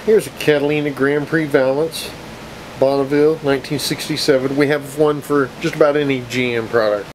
Here's a Catalina Grand Prix Valance, Bonneville, 1967. We have one for just about any GM product.